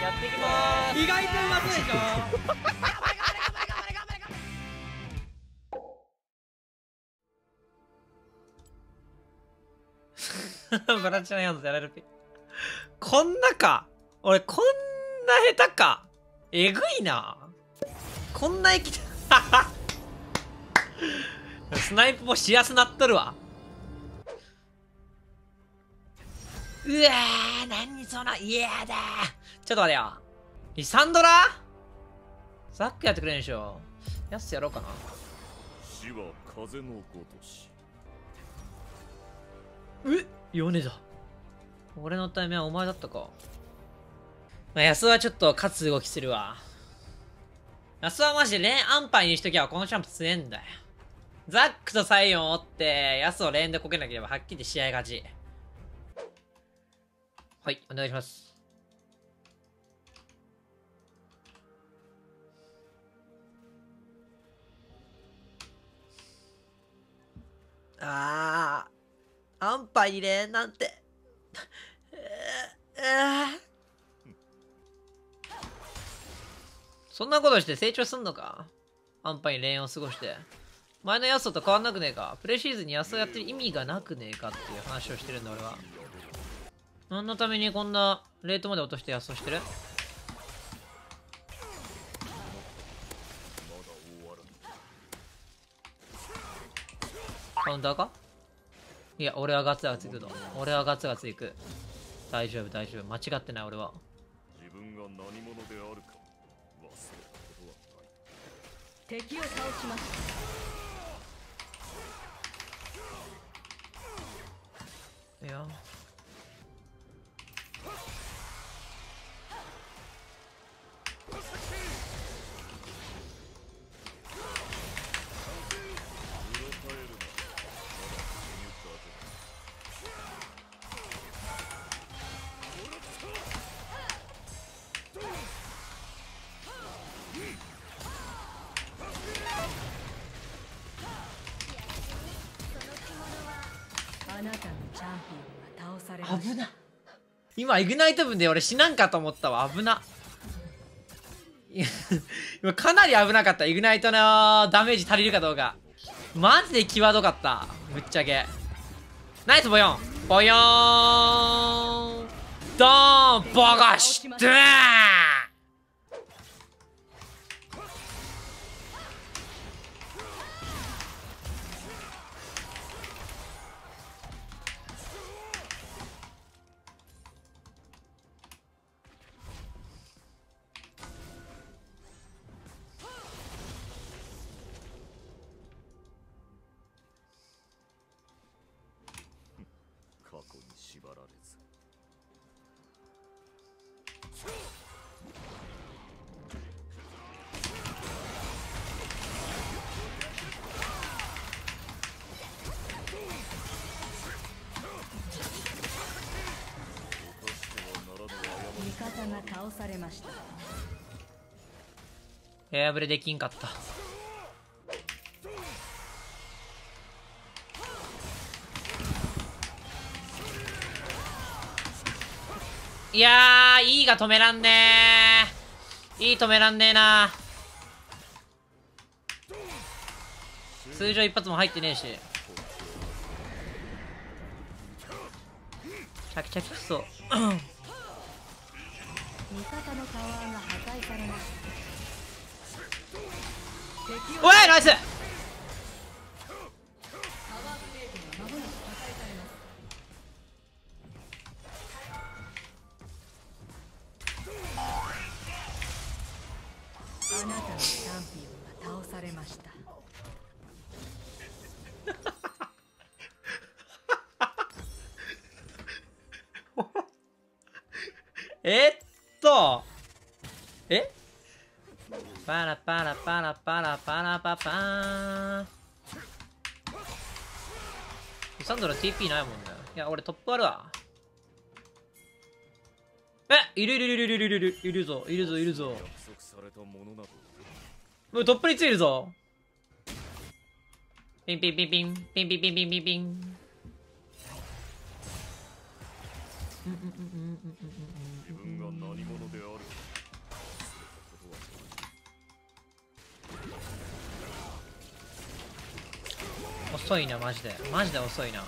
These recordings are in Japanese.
やっていきまーす。 意外とうまそうでしょ。 バラチナヤンズやられるピ。こんなか。俺こんな下手か。えぐいな。こんな生きてスナイプもしやすなっとるわ。うわー、何その、いやだー。ちょっと待てよ。リサンドラザックやってくれんでしょ。やすやろうかな。 死は風のごとし。 ヨネだ。俺の対面はお前だったか。まあ、安はちょっと勝つ動きするわ。安はマジでレーン安牌にしときゃこのチャンプ強えんだよ。ザックとサイオンを追って、安をレーンでこけなければはっきり試合勝ち。はい、お願いします。安牌にレーンなんて。そんなことして成長すんのか。安牌にレーンを過ごして。前のヤスオと変わんなくねえか。プレシーズンにヤスオやってる意味がなくねえかっていう話をしてるんだ俺は。何のためにこんなレートまで落としてヤスオしてる？カウンターか？いや、俺はガツガツいくぞ。俺はガツガツいく。大丈夫、大丈夫。間違ってない、俺は。 自分が何者であるか忘れたことはない。 敵を倒しました。 いや。 あなたのチャンピオンが倒されました。 危な。今、イグナイト分で俺死なんかと思ったわ。危な。いや今かなり危なかった。イグナイトのダメージ足りるかどうか。マジで際どかった。ぶっちゃけ。ナイスボヨン。ボヨーン。ドーン。ボガシドゥーン。 過去に縛られず。 味方が倒されました。 エアブレできんかった。いやー、いいが止めらんねー。いい止めらんねえな。通常一発も入ってねえし。チャキチャキクソ。 味方のタワーが破壊されました。 おい、ナイス。 あなたのチャンピオンが倒されました。 えパラパラパラパラパラパパーン。サンドラ TP ないもんね。いや、俺トップあるわ。いるいるいるいるいるいるいるぞいるぞいるぞ。 約束されたものなど。 もうトップについるぞ。ピンピンピンピンピンピンピンピンピンピン。 自分が何者であるか。 遅いな、マジでマジで遅いな。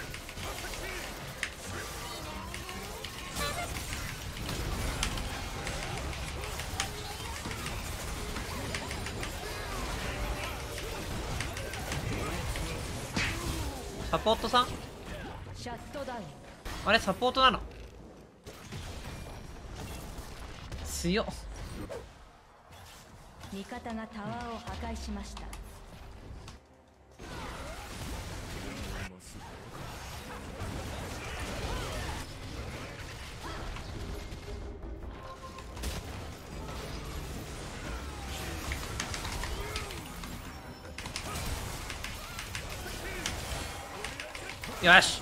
サポートさん、 シャットダウン。 あれサポートなの？強っ。 味方がタワーを破壊しました。 よし、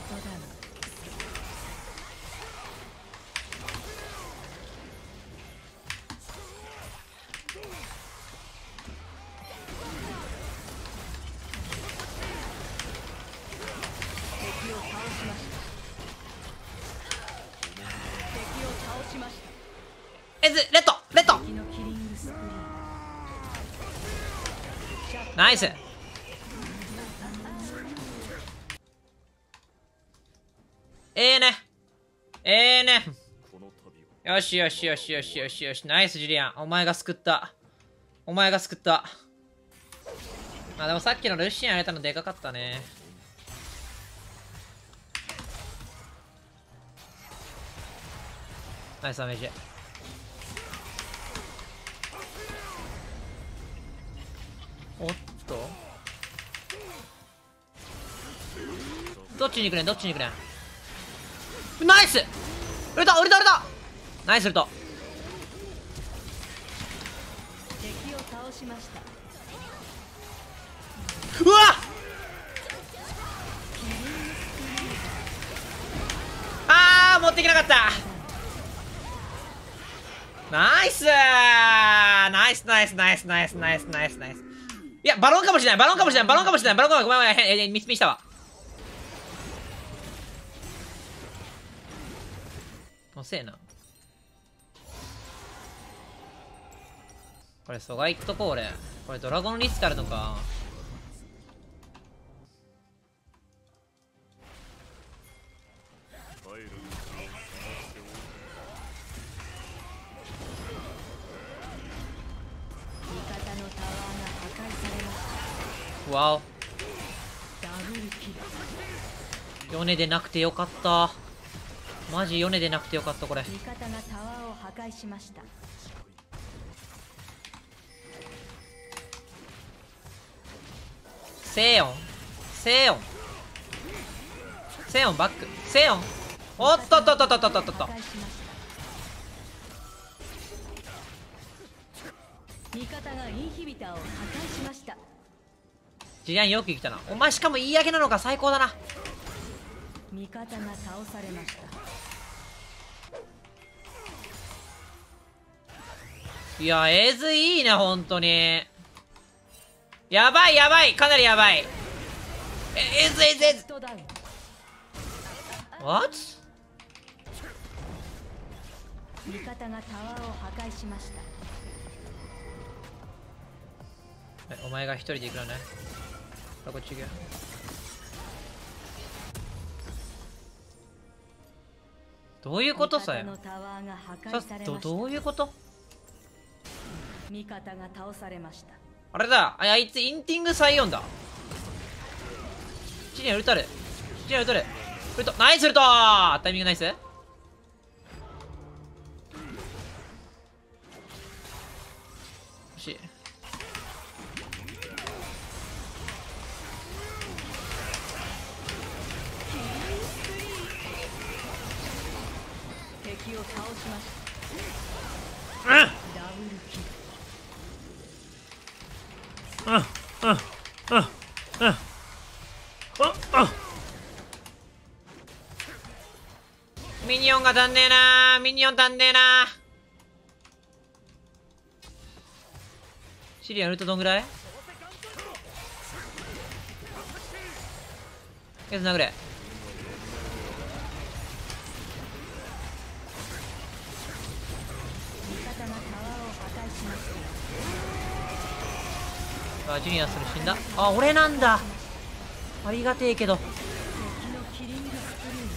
敵を倒しました。敵を倒しました。 レッドレッド、 敵のキリングスプリー。 ナイス。ねよしよしよしよしよしよし、ナイスジュリアン、お前が救った、お前が救った。あ、でもさっきのルシアンやれたのでかかったね。ナイスダメージ。おっと、どっちに行くねん、どっちに行くねん。ナイス、売れた売れた売れた、ナイスルト。 敵を倒しました。 うわっ、あー持っていけなかった。ナイスナイスナイスナイスナイスナイスナイスナイス。いやバロンかもしれない、バロンかもしれない、バロンかもしれない、バロンかもしれない。ごめんごめん、ミスしたわ。遅えな。これ蘇我行くとこ、俺これドラゴンリスクあるのか。わお、ヨネでなくてよかった。マジヨネでなくてよかった。これ味方がタワーを破壊しました。 セヨンセヨンセヨンバック、セヨン、おっとっとっとっとっとっとっと。 味方がインヒビターを破壊しました。 ジュリアンよく生きたな。お前しかも言い訳なのか、最高だな。 味方が倒されました。 いやエズいいね、本当にやばいやばい、かなりやばい。エズエズエズ What？ 味方がタワーを破壊しました。 お前が一人で行くのね。こっち行くよ。どういうことさよ。どういうこと？ 味方が倒されました。 あれだ、あいつインティング34だ。チリアンウルトル、チリアンウルトル、ウルト、ナイスウルトー、タイミングナイス。惜しい。 敵を倒しました。 うんダブルキル。 ミニオンが足んねえなー、ミニオン足んねえなー。シリアンウルトどんぐらい？エズ殴れ。あ、ジュニアそれ死んだ。あ、俺なんだ。 ありがてえけど。 敵のキリングスプリン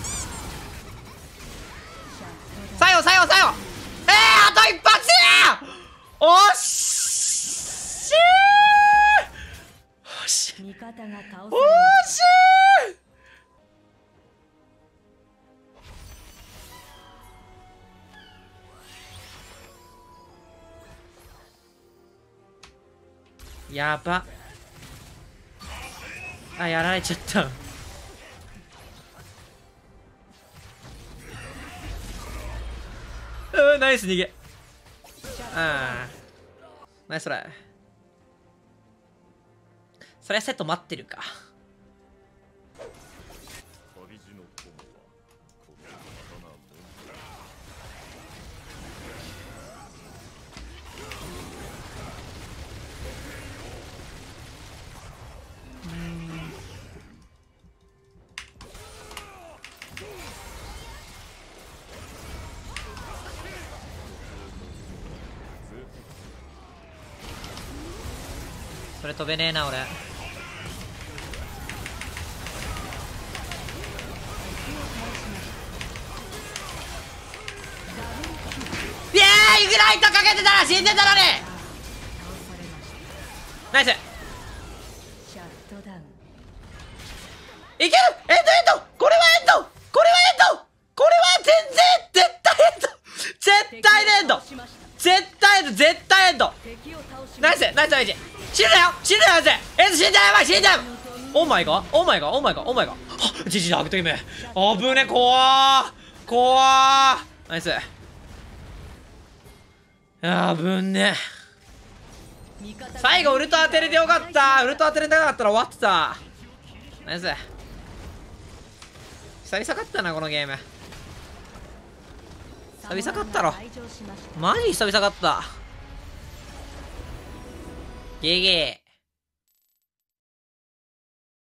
シャットさよさよさよ。あと一発。おっしー。おし味方が倒されまおししー。やば。あ、やられちゃった。ナイス逃げ。ああ、ナイストライ。そりゃセット待ってるか。 旅路の友はこの刀のみだ。 それ飛べねえな俺。イエーイ、イグナイトかけてたら死んでたのに。ナイス。 シャットダウン。 いける。エンドエンド。これはエンド。これはエンド。これは全然絶対エンド。絶対エンド。絶対エンド。絶対エンド。 敵を倒しナイスナイスナイス。死ぬなよ死ぬなよぜ。エンド死んだやばい死んだよ。オーマイガーオーマイガーオーマイガーオーマイガー。ジジイアグトイメ。あぶね怖ー怖ー。ナイス。あぶね。最後ウルト当てれてよかった。ウルト当てれなかったら終わってた。ナイス。久々勝ったなこのゲーム。久々勝ったろ。マジ久々勝った。ゲーゲー。